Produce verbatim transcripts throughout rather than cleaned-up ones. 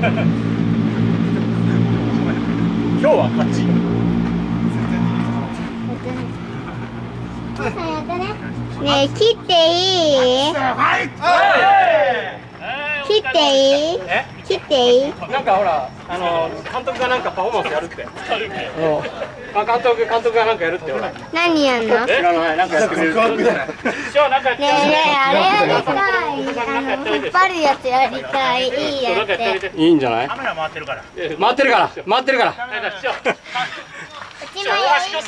今日は勝ち。 ねえ、切っていい？切っていい？ え？ 切っていい？ なんかほら、あの監督がなんかパフォーマンスやるって。あ、監督監督がなんかやるってほら。 何やんの？ 知らない、なんかやってくれる。師匠なんかやって。 ねえねえ、あれやりたい。あの引っ張るやつやりたい。いいやって。 いいんじゃない？ カメラ回ってるから。 回ってるから、回ってるから。 師匠。 うちもやりた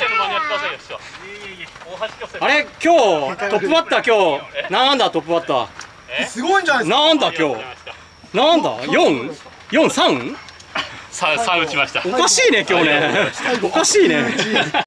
い。 あれ今日トップバッター今日なんだトップバッター。 すごいんじゃないですか。 なんだ今日。なんだ四四三？ 三三打ちました。 おかしいね今日ね。おかしいね。